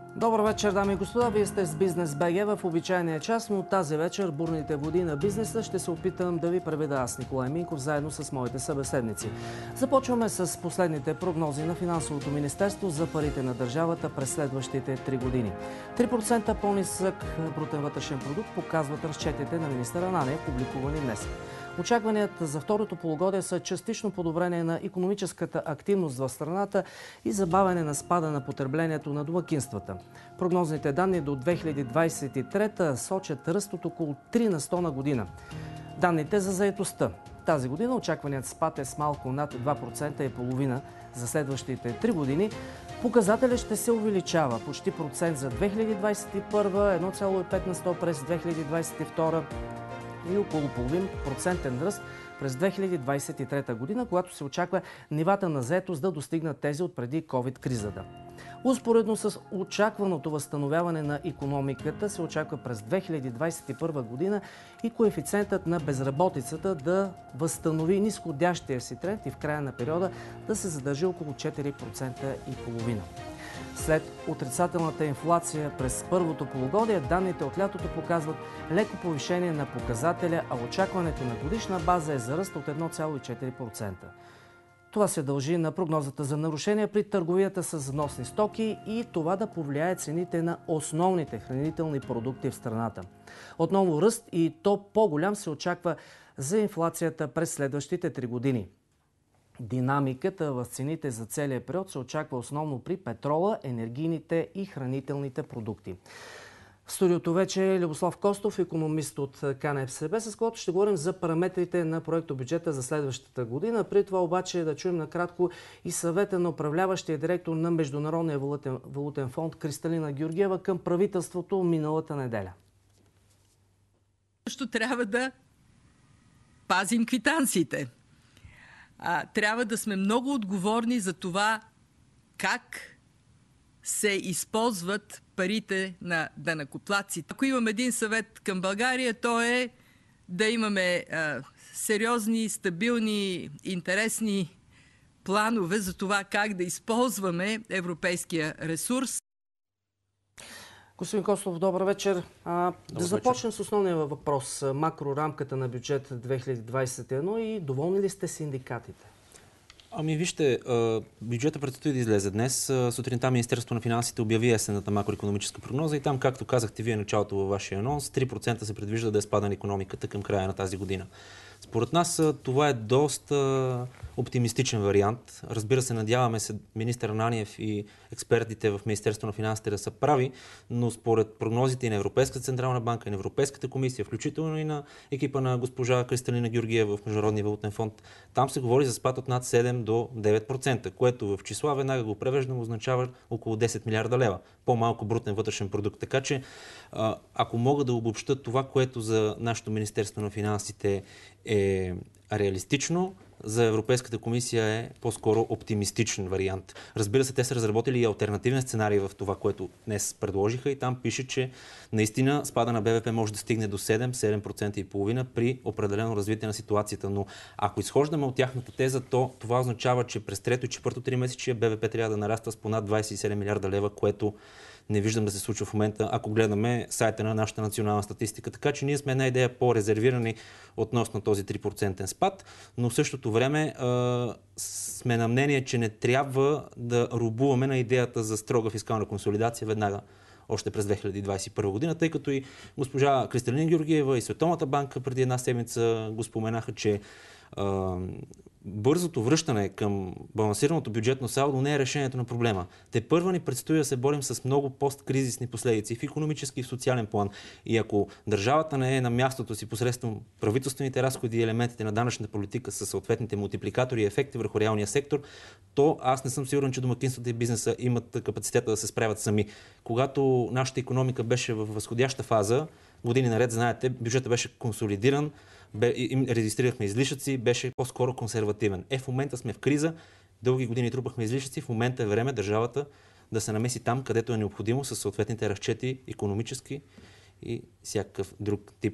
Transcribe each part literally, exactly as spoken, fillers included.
Добър вечер, дами и господа. Вие сте с Бизнес БГ в обичайния час, но тази вечер бурните води на бизнеса ще се опитам да ви преведа аз, Николай Минков, заедно с моите събеседници. Започваме с последните прогнози на Финансовото министерство за парите на държавата през следващите три години. три процента по-нисък брутен вътрешен продукт показват разчетите на министър Ананиев, публикувани днес. Очакванията за второто полугодие са частично подобрение на икономическата активност в страната и забавяне на спада на потреблението на домакинствата. Прогнозните данни до две хиляди двадесет и трета сочат ръст от около три на сто на година. Данните за заетостта. Тази година очакваният спад е с малко над два процента и половина за следващите три години. Показателят ще се увеличава почти процент за две хиляди двадесет и първа, едно цяло и пет на сто през две хиляди двадесет и втора и около половин процентен ръст през две хиляди двадесет и трета година, когато се очаква нивата на заетост да достигнат тези от преди ковид-кризата. Успоредно с очакваното възстановяване на икономиката се очаква през две хиляди двадесет и първа година и коефициентът на безработицата да възстанови нисходящия си тренд и в края на периода да се задържи около четири процента и половина. След отрицателната инфлация през първото полугодие, данните от лятото показват леко повишение на показателя, а очакването на годишна база е за ръст от едно цяло и четири процента. Това се дължи на прогнозата за нарушения при търговията с вносни стоки и това да повлияе цените на основните хранителни продукти в страната. Отново ръст и то по-голям се очаква за инфлацията през следващите три години. Динамиката в цените за целия период се очаква основно при петрола, енергийните и хранителните продукти. В студиото вече е Любослав Костов, икономист от КНФСБ, с когото ще говорим за параметрите на проектобюджета за следващата година. При това обаче да чуем накратко и съвета на управляващия директор на Международния валутен, валутен фонд Кристалина Георгиева към правителството миналата неделя. Също трябва да пазим квитанциите. А, трябва да сме много отговорни за това как се използват парите на данъкоплатците. Ако имам един съвет към България, то е да имаме а, сериозни, стабилни, интересни планове за това как да използваме европейския ресурс. Господин Костов, добър вечер. А, да започнем с основния въпрос. Макрорамката на бюджет две хиляди двадесет и едно и доволни ли сте синдикатите? Ами вижте, бюджета предстои да излезе днес. Сутринта Министерството на финансите обяви есенната макроекономическа прогноза и там, както казахте вие началото във вашия анонс, три процента се предвижда да е спада на икономиката към края на тази година. Според нас това е доста оптимистичен вариант. Разбира се, надяваме се министър Ананиев и експертите в Министерството на финансите да са прави, но според прогнозите и на Европейската централна банка, и на Европейската комисия, включително и на екипа на госпожа Кристалина Георгиева в Международния валутен фонд, там се говори за спад от над седем до девет процента, което в числа веднага го превеждам означава около десет милиарда лева. По-малко брутен вътрешен продукт. Така че, ако мога да обобща това, което за нашето Министерство на финансите е реалистично, за Европейската комисия е по-скоро оптимистичен вариант. Разбира се, те са разработили и алтернативен сценарий в това, което днес предложиха и там пише, че наистина спада на БВП може да стигне до седем, седем процента и половина при определено развитие на ситуацията. Но ако изхождаме от тяхната теза, то това означава, че през трето и четвърто тримесечие БВП трябва да нараства с понад двадесет и седем милиарда лева, което не виждам да се случва в момента, ако гледаме сайта на нашата национална статистика. Така че ние сме една идея по-резервирани относно този три процентен спад, но в същото време а, сме на мнение, че не трябва да рубуваме на идеята за строга фискална консолидация веднага още през две хиляди двадесет и първа година, тъй като и госпожа Кристалина Георгиева и Световната банка преди една седмица го споменаха, че а, бързото връщане към балансираното бюджетно салдо не е решението на проблема. Те първа ни предстои да се борим с много посткризисни последици в икономически и в социален план. И ако държавата не е на мястото си посредством правителствените разходи и елементите на данъчната политика с съответните мултипликатори и ефекти върху реалния сектор, то аз не съм сигурен, че домакинствата и бизнеса имат капацитета да се справят сами. Когато нашата икономика беше в възходяща фаза, години наред, знаете, бюджетът беше консолидиран, им регистрирахме излишъци, беше по-скоро консервативен. Е, в момента сме в криза, дълги години трупахме излишъци, в момента е време държавата да се намеси там, където е необходимо, с съответните разчети, икономически и всякакъв друг тип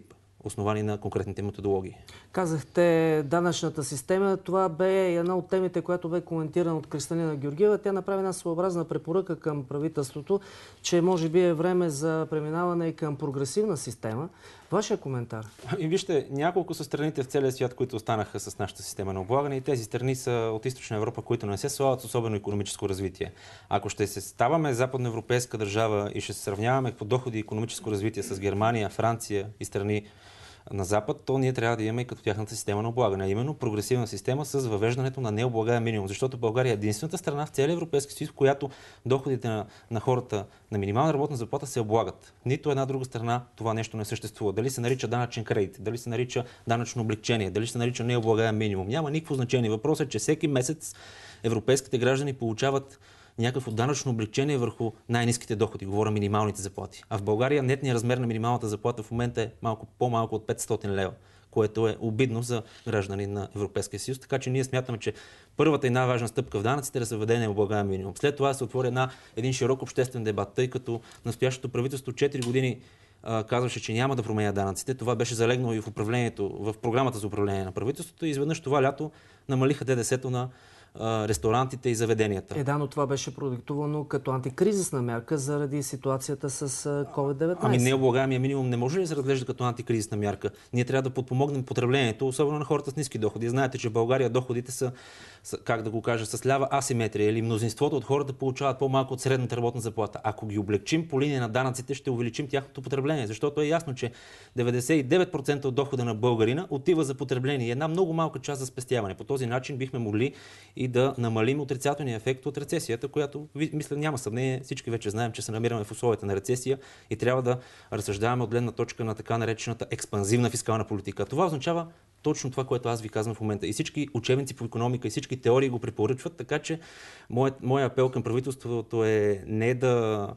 основани на конкретните методологии. Казахте данъчната система. Това бе една от темите, която бе коментирана от Кристалина Георгиева. Тя направи една своеобразна препоръка към правителството, че може би е време за преминаване към прогресивна система. Вашия коментар? И вижте, няколко са страните в целия свят, които останаха с нашата система на облагане, и тези страни са от Източна Европа, които не се славят с особено икономическо развитие. Ако ще се ставаме западноевропейска държава и ще се сравняваме по доходи и икономическо развитие с Германия, Франция и страни на Запад, то ние трябва да имаме и като тяхната система на облагане. Именно прогресивна система с въвеждането на необлагаем минимум. Защото България е единствената страна в целия Европейски съюз, в която доходите на, на хората на минимална работна заплата се облагат. Нито една друга страна това нещо не съществува. Дали се нарича данъчен кредит, дали се нарича данъчно облегчение, дали се нарича необлагаем минимум. Няма никакво значение. Въпросът е, че всеки месец европейските граждани получават някакво данъчно облегчение върху най-ниските доходи, говоря минималните заплати. А в България нетният размер на минималната заплата в момента е малко по-малко от петстотин лева, което е обидно за граждани на Европейския съюз. Така че ние смятаме, че първата и най-важна стъпка в данъците е да се въведе необлагаем минимум. След това се отвори една, един широк обществен дебат, тъй като настоящото правителство четири години а, казваше, че няма да променя данъците. Това беше залегнало и в управлението, в програмата за управление на правителството, и изведнъж това лято намалиха ДДС-то на ресторантите и заведенията. Е, да, но това беше продиктувано като антикризисна мярка заради ситуацията с ковид деветнайсет. Ами необлагаемия минимум не може ли да се разглежда като антикризисна мярка? Ние трябва да подпомогнем потреблението, особено на хората с ниски доходи. Знаете, че в България доходите са, са как да го кажа, с лява асиметрия, или мнозинството от хората получават по-малко от средната работна заплата. Ако ги облегчим по линия на данъците, ще увеличим тяхното потребление, защото е ясно, че деветдесет и девет процента от дохода на българина отива за потребление и една много малка част за спестяване. По този начин бихме могли и да намалим отрицателния ефект от рецесията, която, мисля, няма съмнение. Всички вече знаем, че се намираме в условията на рецесия и трябва да разсъждаваме от гледна точка на така наречената експанзивна фискална политика. Това означава точно това, което аз ви казвам в момента. И всички учебници по икономика и всички теории го препоръчват, така че моят, моят апел към правителството е не да,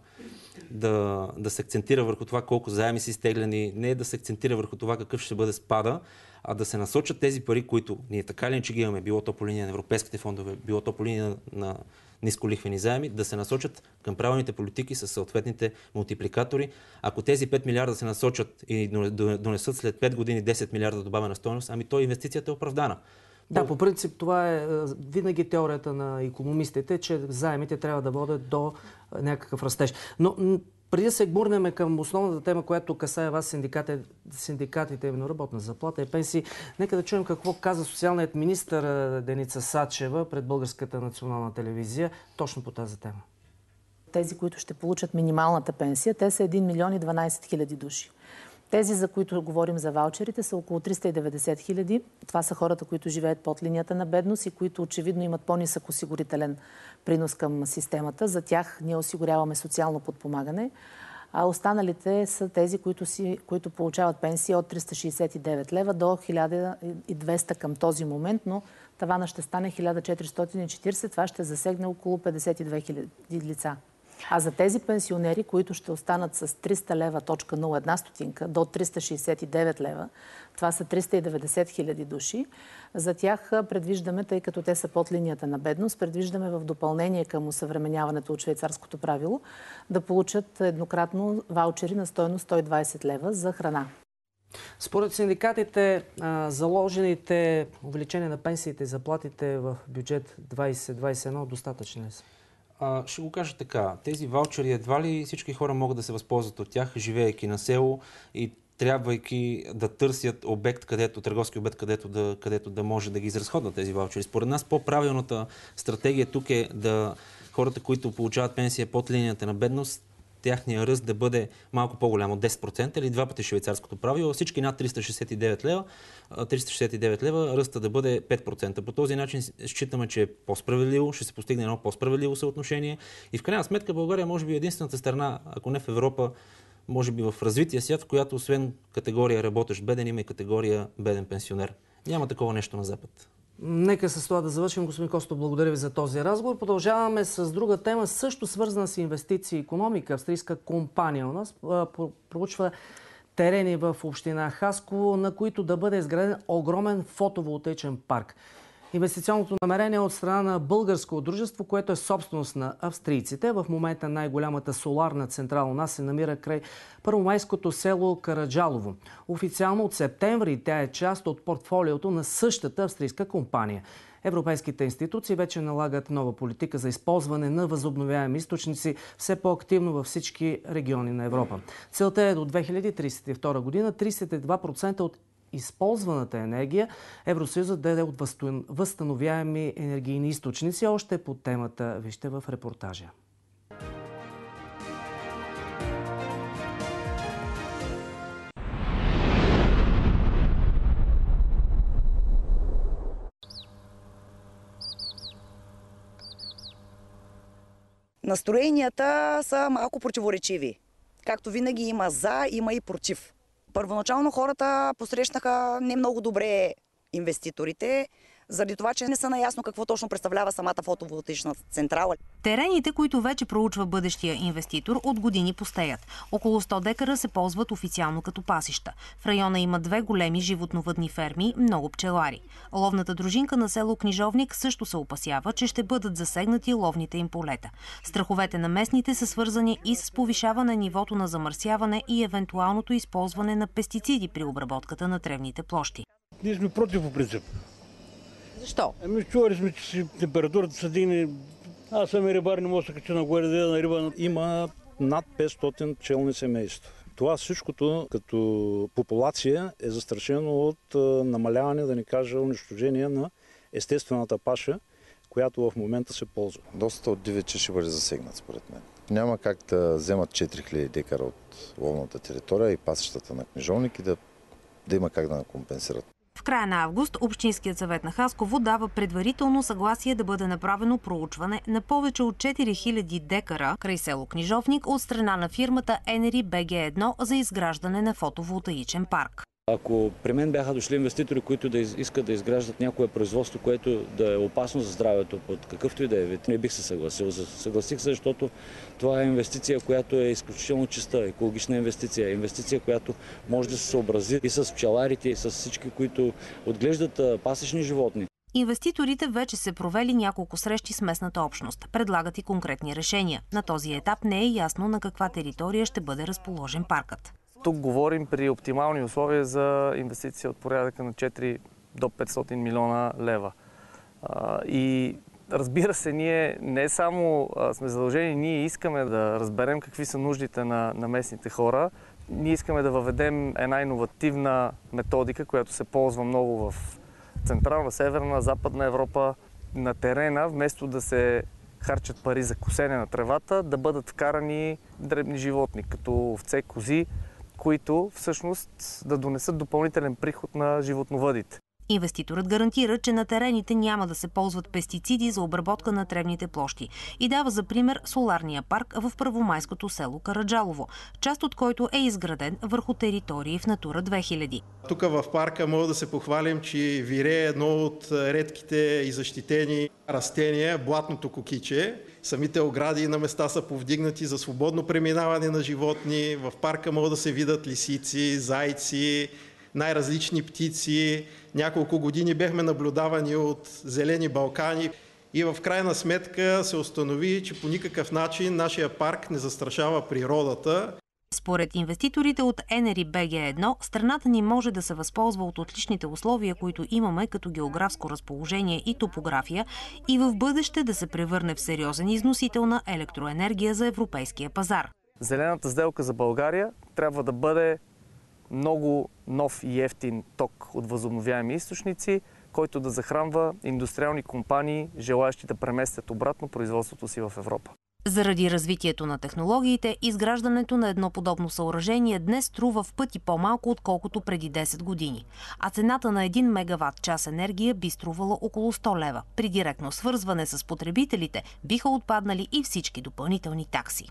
да, да се акцентира върху това колко заеми са изтеглени, не да се акцентира върху това какъв ще бъде спада, а да се насочат тези пари, които ние така или иначе ги имаме, било то по линия на европейските фондове, било то по линия на нисколихвени заеми, да се насочат към правилните политики с съответните мултипликатори. Ако тези пет милиарда се насочат и донесат след пет години десет милиарда добавена стойност, ами то инвестицията е оправдана. Да, по принцип това е винаги теорията на икономистите, че заемите трябва да водят до някакъв растеж. Но преди да се гмурнем към основната тема, която касае вас, синдикатите, синдикатите, именно работна заплата и пенсии, нека да чуем какво каза социалният министър Деница Сачева пред Българската национална телевизия точно по тази тема. Тези, които ще получат минималната пенсия, те са един милион и дванадесет хиляди души. Тези, за които говорим за ваучерите, са около триста и деветдесет хиляди. Това са хората, които живеят под линията на бедност и които очевидно имат по-нисък осигурителен принос към системата. За тях ние осигуряваме социално подпомагане. А останалите са тези, които, си, които получават пенсия от триста шейсет и девет лева до хиляда и двеста към този момент, но тавана ще стане хиляда четиристотин и четиридесет. Това ще засегне около петдесет и две хиляди лица. А за тези пенсионери, които ще останат с триста лева точка нула една стотинка до триста шейсет и девет лева, това са триста и деветдесет хиляди души, за тях предвиждаме, тъй като те са под линията на бедност, предвиждаме в допълнение към усъвременяването от швейцарското правило да получат еднократно ваучери на стойност сто и двадесет лева за храна. Според синдикатите, заложените увеличения на пенсиите и заплатите в бюджет двадесет двадесет и едно достатъчни ли са? А, ще го кажа така. Тези ваучери едва ли всички хора могат да се възползват от тях, живеейки на село и трябвайки да търсят обект, където, търговски обект, където да, където да може да ги изразходват тези ваучери. Според нас по-правилната стратегия тук е да хората, които получават пенсия под линията на бедност, тяхния ръст да бъде малко по-голям от десет процента или два пъти швейцарското правило. Всички над триста шейсет и девет лева, триста шейсет и девет лева, ръста да бъде пет процента. По този начин считаме, че е по-справедливо, ще се постигне едно по-справедливо съотношение. И в крайна сметка България може би е единствената страна, ако не в Европа, може би в развития свят, в която освен категория работещ беден, има и категория беден пенсионер. Няма такова нещо на Запад. Нека с това да завършим. Господин Костов, благодаря ви за този разговор. Продължаваме с друга тема, също свързана с инвестиции и икономика. Австрийска компания у нас проучва терени в община Хасково, на които да бъде изграден огромен фотоволтаичен парк. Инвестиционното намерение от страна на българско дружество, което е собственост на австрийците. В момента най-голямата соларна централа у нас се намира край първомайското село Караджалово. Официално от септември тя е част от портфолиото на същата австрийска компания. Европейските институции вече налагат нова политика за използване на възобновяеми източници все по-активно във всички региони на Европа. Целта е до две хиляди тридесет и втора година тридесет и два процента от използваната енергия Евросъюзът да е от възстановяеми енергийни източници. Още по темата вижте в репортажа. Настроенията са малко противоречиви. Както винаги има за, има и против. Първоначално хората посрещнаха не много добре инвеститорите, заради това, че не са наясно какво точно представлява самата фотоволтаична централа. Терените, които вече проучва бъдещия инвеститор, от години пустеят. Около сто декара се ползват официално като пасища. В района има две големи животновъдни ферми, много пчелари. Ловната дружинка на село Книжовник също се опасява, че ще бъдат засегнати ловните им полета. Страховете на местните са свързани и с повишаване нивото на замърсяване и евентуалното използване на пестициди при обработката на тревните площи. Ние сме против по принцип. Защо? Ами чували сме, че си температурата се дигне. Аз съм и рибар, не мога да се кача нагоре да яда на риба. Има над петстотин пчелни семейства. Това всичкото като популация е застрашено от намаляване, да не кажа унищожение на естествената паша, която в момента се ползва. Доста от дивечи ще бъде засегнат, според мен. Няма как да вземат четири хиляди декара от ловната територия и пасищата на Книжовник и да, да има как да компенсират. В края на август Общинският съвет на Хасково дава предварително съгласие да бъде направено проучване на повече от четири хиляди декара край село Книжовник от страна на фирмата Енери Б Г едно за изграждане на фотоволтаичен парк. Ако при мен бяха дошли инвеститори, които да искат да изграждат някое производство, което да е опасно за здравето, под какъвто и да е вид, не бих се съгласил. Съгласих се, защото това е инвестиция, която е изключително чиста, екологична инвестиция. Инвестиция, която може да се съобрази и с пчеларите, и с всички, които отглеждат пасечни животни. Инвеститорите вече се провели няколко срещи с местната общност. Предлагат и конкретни решения. На този етап не е ясно на каква територия ще бъде разположен паркът. Тук говорим при оптимални условия за инвестиция от порядъка на четири до петстотин милиона лева. И разбира се, ние не само сме задължени, ние искаме да разберем какви са нуждите на, на местните хора. Ние искаме да въведем една иновативна методика, която се ползва много в Централна, Северна, Западна Европа. На терена, вместо да се харчат пари за косене на тревата, да бъдат вкарани дребни животни, като овце, кози, които всъщност да донесат допълнителен приход на животновъдите. Инвеститорът гарантира, че на терените няма да се ползват пестициди за обработка на тревните площи и дава за пример соларния парк в първомайското село Караджалово, част от който е изграден върху територии в Натура две хиляди. Тук в парка мога да се похвалим, че вирее едно от редките и защитени растения, блатното кокиче. Самите огради на места са повдигнати за свободно преминаване на животни. В парка могат да се видят лисици, зайци, най-различни птици. Няколко години бяхме наблюдавани от зелени Балкани и в крайна сметка се установи, че по никакъв начин нашия парк не застрашава природата. Според инвеститорите от Енери Б Г едно, страната ни може да се възползва от отличните условия, които имаме като географско разположение и топография и в бъдеще да се превърне в сериозен износител на електроенергия за европейския пазар. Зелената сделка за България трябва да бъде много нов и ефтин ток от възобновяеми източници, който да захранва индустриални компании, желаещи да преместят обратно производството си в Европа. Заради развитието на технологиите, изграждането на едно подобно съоръжение днес струва в пъти по-малко, отколкото преди десет години. А цената на един мегаватт час енергия би струвала около сто лева. При директно свързване с потребителите биха отпаднали и всички допълнителни такси.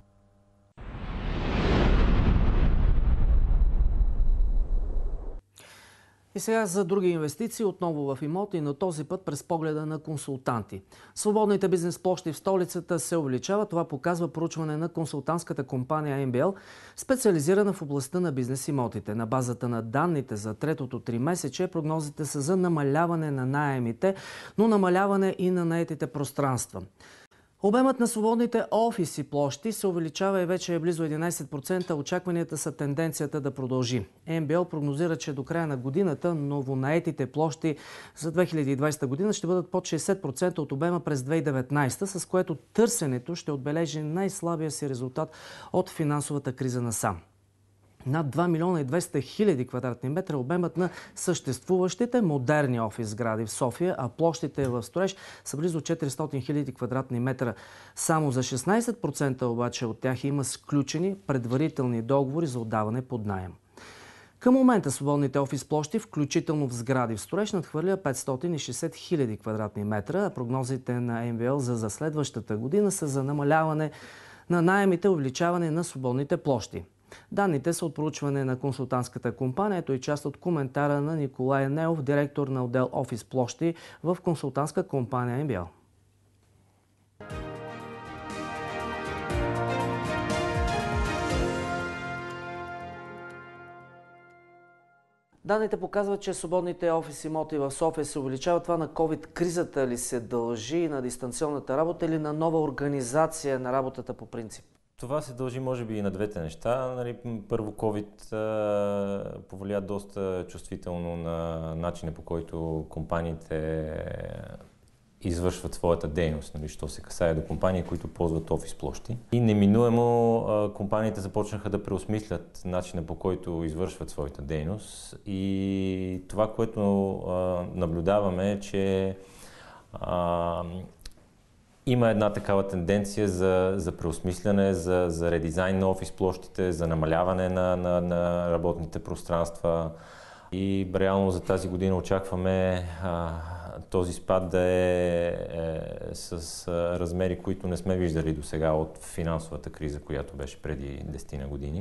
И сега за други инвестиции, отново в имоти, но този път през погледа на консултанти. Свободните бизнес площи в столицата се увеличават. Това показва проучване на консултантската компания Ем Би Ел, специализирана в областта на бизнес имотите. На базата на данните за третото тримесечие прогнозите са за намаляване на наемите, но намаляване и на наетите пространства. Обемът на свободните офиси площи се увеличава и вече е близо единайсет процента. Очакванията са тенденцията да продължи. Ем Би Ел прогнозира, че до края на годината новонаетите площи за две хиляди и двадесета година ще бъдат под шейсет процента от обема през две хиляди и деветнадесета, с което търсенето ще отбележи най-слабия си резултат от финансовата криза насам. Над два милиона и двеста хиляди квадратни метра обемът на съществуващите модерни офис сгради в София, а площите в строеж са близо четиристотин хиляди квадратни метра. Само за шестнайсет процента обаче от тях има сключени предварителни договори за отдаване под наем. Към момента свободните офис площи, включително в сгради в строеж, надхвърля петстотин и шейсет хиляди квадратни метра, а прогнозите на Ем Би Ел за, за следващата година са за намаляване на наемите, увеличаване на свободните площи. Данните са от проучване на консултантската компания. Ето и част от коментара на Николай Неов, директор на отдел офис площи в консултантска компания Ем Би Ел. Данните показват, че свободните офис имоти в София се увеличават. Това на ковид-кризата ли се дължи, на дистанционната работа или на нова организация на работата по принцип? Това се дължи може би и на двете неща. Нали, първо, COVID а, повлия доста чувствително на начина, по който компаниите извършват своята дейност, нали, що се касае до компании, които ползват офис площи. И неминуемо а, компаниите започнаха да преосмислят начина, по който извършват своята дейност. И това, което а, наблюдаваме, е, че а, има една такава тенденция за, за преосмисляне, за, за редизайн на офис площите, за намаляване на, на, на работните пространства. И реално за тази година очакваме а, този спад да е, е с а, размери, които не сме виждали до сега от финансовата криза, която беше преди десет години.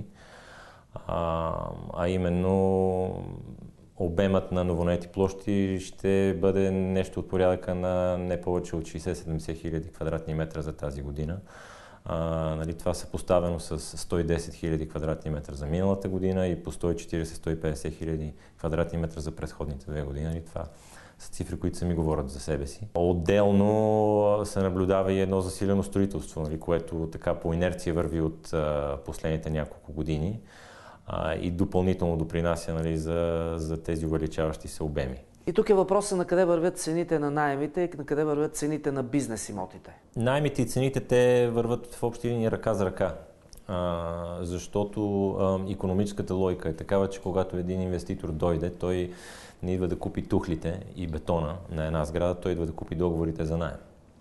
А, а именно обемът на новонаети площи ще бъде нещо от порядъка на не повече от шейсет-седемдесет хиляди квадратни метра за тази година. А, нали, това съпоставено с сто и десет хиляди квадратни метра за миналата година и по сто и четирийсет до сто и петдесет хиляди квадратни метра за предходните две години. Нали, това са цифри, които сами говорят за себе си. Отделно се наблюдава и едно засилено строителство, нали, което така по инерция върви от а, последните няколко години. И допълнително допринася, нали, за, за тези увеличаващи се обеми. И тук е въпросът на къде вървят цените на наемите и на къде вървят цените на бизнес имотите. Наемите и цените те върват в общи линии ръка за ръка, а, защото а, икономическата логика е такава, че когато един инвеститор дойде, той не идва да купи тухлите и бетона на една сграда, той идва да купи договорите за наем.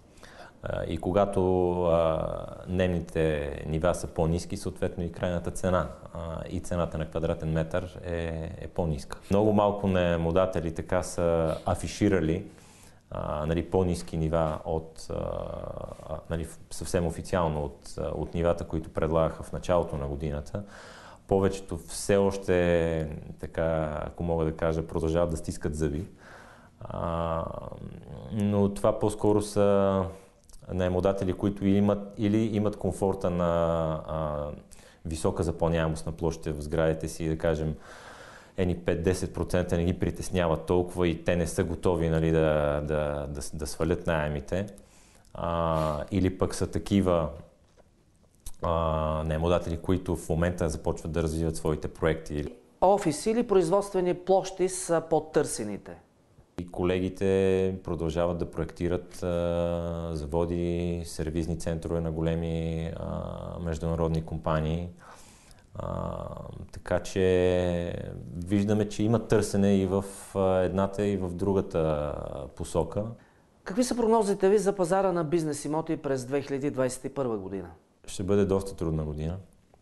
И когато а, наемните нива са по-ниски, съответно и крайната цена а, и цената на квадратен метър е, е по-ниска. Много малко наемодатели така са афиширали а, нали, по-ниски нива от, а, нали, съвсем официално от, от нивата, които предлагаха в началото на годината. Повечето все още, така, ако мога да кажа, продължават да стискат зъби. А, но това по-скоро са наемодатели, които имат или имат комфорта на а, висока запълняемост на площите в сградите си, да кажем, едни пет до десет процента не ги притесняват толкова и те не са готови, нали, да, да, да, да свалят наемите. А, или пък са такива а, наемодатели, които в момента започват да развиват своите проекти. Офиси или производствени площи са по-търсените? И колегите продължават да проектират а, заводи, сервизни центрове на големи а, международни компании. А, така че виждаме, че има търсене и в едната, и в другата посока. Какви са прогнозите ви за пазара на бизнес имоти през две хиляди двадесет и първа година? Ще бъде доста трудна година.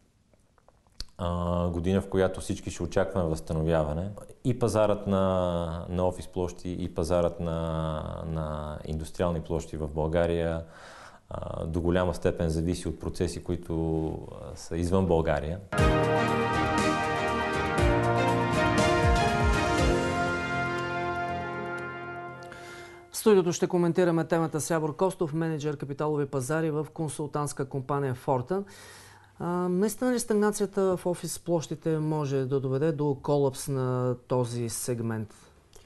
Uh, година, в която всички ще очакваме възстановяване. И пазарът на, на офис площи, и пазарът на, на индустриални площи в България uh, до голяма степен зависи от процеси, които uh, са извън България. студиото ще коментираме темата с Явор Костов, менеджер капиталови пазари в консултантска компания Фортън. Наистина ли стагнацията в офис площите може да доведе до колапс на този сегмент?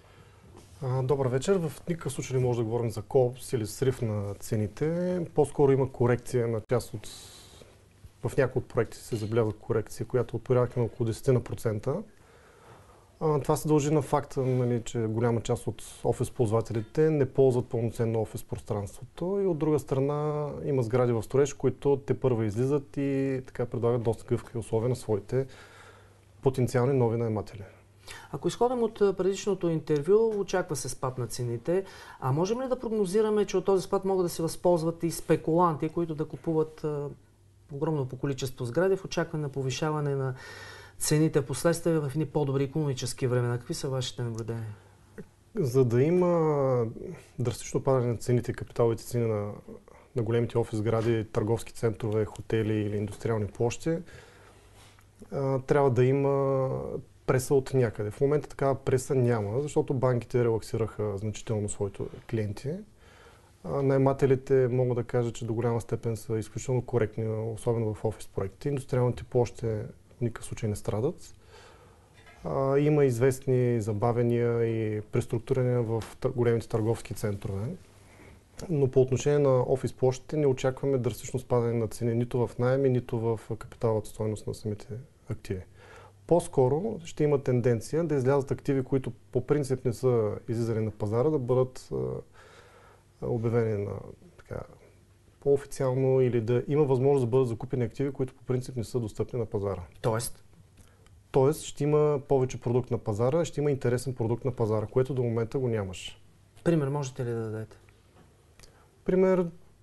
Добър вечер. В никакъв случай не може да говорим за колапс или срив на цените. По-скоро има корекция на част от... В някои от проекти се забелязва корекция, която от порядъка на около десет процента. Това се дължи на факта, нали, че голяма част от офис ползвателите не ползват пълноценно офис пространството и от друга страна има сгради в строеж, които те първа излизат и така предлагат доста гъвкави условия на своите потенциални нови наематели. Ако изходим от предишното интервю, очаква се спад на цените. А можем ли да прогнозираме, че от този спад могат да се възползват и спекуланти, които да купуват огромно по количество сгради в очакване на повишаване на цените последствия в едни по-добри икономически времена? Какви са вашите наблюдения? За да има драстично падане на цените, капиталовите цени на, на големите офис сгради, търговски центрове, хотели или индустриални площи, а, трябва да има преса от някъде. В момента такава преса няма, защото банките релаксираха значително своите клиенти. А, наемателите мога да кажа, че до голяма степен са изключително коректни, особено в офис проекти. Индустриалните площи в никакъв случай не страдат. А, има известни забавения и преструктурирания в тър... големите търговски центрове. Но по отношение на офис площите не очакваме драстично спадане на цени нито в наеми, нито в капиталовата стойност на самите активи. По-скоро ще има тенденция да излязат активи, които по принцип не са излизали на пазара, да бъдат а, обявени на така, по-официално или да има възможност да бъдат закупени активи, които по принцип не са достъпни на пазара. Тоест? Тоест ще има повече продукт на пазара, ще има интересен продукт на пазара, което до момента го нямаш. Пример можете ли да дадете? Пример,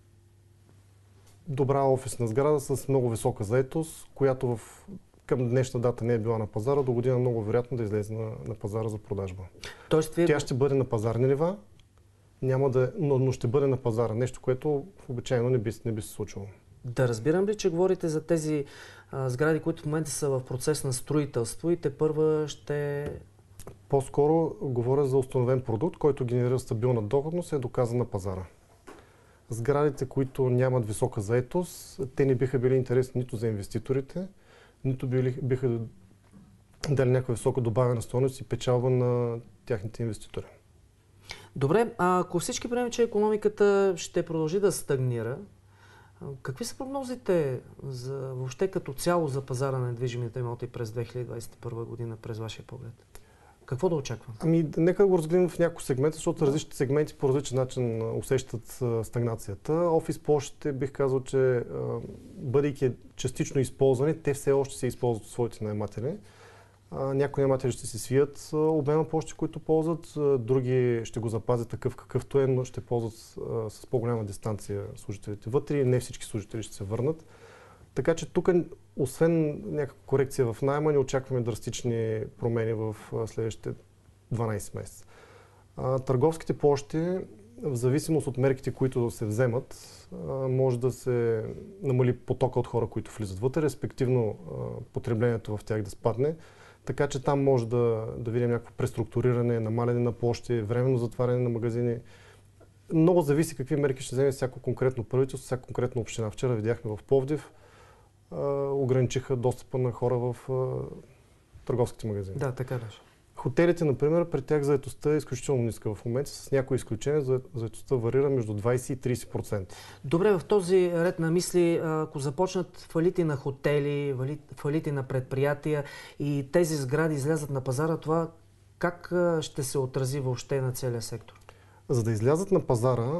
добра офисна сграда с много висока заетост, която в, към днешна дата не е била на пазара, до година много вероятно да излезе на, на пазара за продажба. Тоест, вие... Тя ще бъде на пазарни нива, няма да, но, но ще бъде на пазара. Нещо, което обичайно не би, не би се случило. Да разбирам ли, че говорите за тези а, сгради, които в момента са в процес на строителство и те първа ще... По-скоро говоря за установен продукт, който генерира стабилна доходност и е доказан на пазара. Сградите, които нямат висока заетост, те не биха били интересни нито за инвеститорите, нито били, биха дали някаква висока добавена стойност и печалба на тяхните инвеститори. Добре, а ако всички приемем, че икономиката ще продължи да стагнира, какви са прогнозите за, въобще като цяло за пазара на недвижимите имоти през две хиляди двадесет и първа година, през вашия поглед? Какво да очаквам? Ами, нека да го разгледам в някои сегменти, защото различните сегменти по различен начин усещат а, стагнацията. Офис площите бих казал, че а, бъдейки частично използвани, те все още се използват от своите наематели. А, някои наематели ще се свият а, обема площи, които ползват, а, други ще го запазят такъв какъвто е, но ще ползват а, с по-голяма дистанция служителите вътре и не всички служители ще се върнат. Така че тук, освен някаква корекция в найема, не очакваме драстични промени в следващите дванадесет месеца. Търговските площи, в зависимост от мерките, които се вземат, може да се намали потока от хора, които влизат вътре, респективно потреблението в тях да спадне. Така че там може да, да видим някакво преструктуриране, намаляне на площи, временно затваряне на магазини. Много зависи какви мерки ще вземе всяко конкретно правителство, всяка конкретна община. Вчера видяхме в Пловдив, ограничиха достъпа на хора в търговските магазини. Да, така беше. Хотелите, например, при тях заетостта е изключително ниска в момента, с някои изключения заетостта варира между двадесет и тридесет процента. Добре, в този ред на мисли, ако започнат фалити на хотели, фалити на предприятия и тези сгради излязат на пазара, това как ще се отрази въобще на целия сектор? За да излязат на пазара,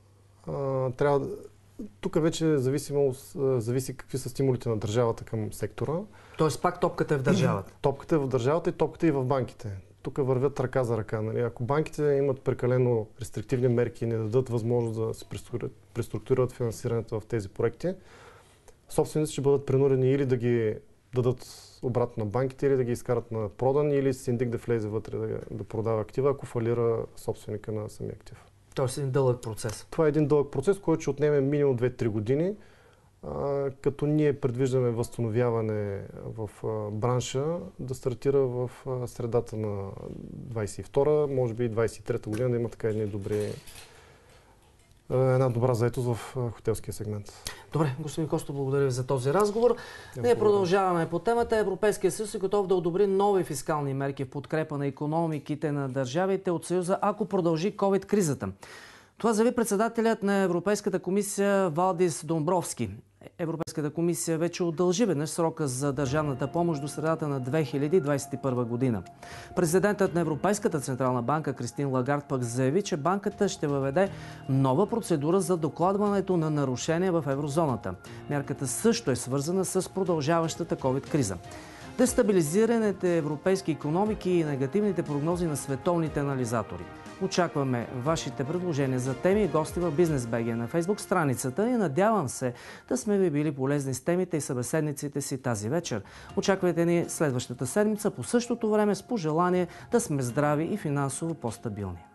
трябва да... Тук вече зависимо, зависи какви са стимулите на държавата към сектора. Тоест пак топката е в държавата? Топката е в държавата и топката е и в банките. Тук вървят ръка за ръка. Нали? Ако банките имат прекалено рестриктивни мерки и не дадат възможност да се преструктурират финансирането в тези проекти, собствениците ще бъдат принудени или да ги дадат обратно на банките, или да ги изкарат на продан, или синдик да влезе вътре да, да продава актива, ако фалира собственика на самия актив. Тоест един дълъг процес. Това е един дълъг процес, който ще отнеме минимум две-три години. като ние предвиждаме възстановяване в бранша да стартира в средата на двадесет и втора, може би и двадесет и трета година да има така едни добри, една добра заетост в хотелския сегмент. Добре, господин Костов, благодаря ви за този разговор. Ние продължаваме по темата. Европейския съюз е готов да одобри нови фискални мерки в подкрепа на икономиките на държавите от Съюза, ако продължи ковид-кризата. Това заяви председателят на Европейската комисия Валдис Домбровски. Европейската комисия вече удължи веднъж срока за държавната помощ до средата на две хиляди двадесет и първа година. Президентът на Европейската централна банка Кристин Лагард пък заяви, че банката ще въведе нова процедура за докладването на нарушения в еврозоната. Мярката също е свързана с продължаващата ковид-криза. Дестабилизираните европейски икономики и негативните прогнози на световните анализатори. Очакваме вашите предложения за теми и гости в Бизнес БГ на Фейсбук страницата и надявам се да сме ви били полезни с темите и събеседниците си тази вечер. Очаквайте ни следващата седмица по същото време с пожелание да сме здрави и финансово по-стабилни.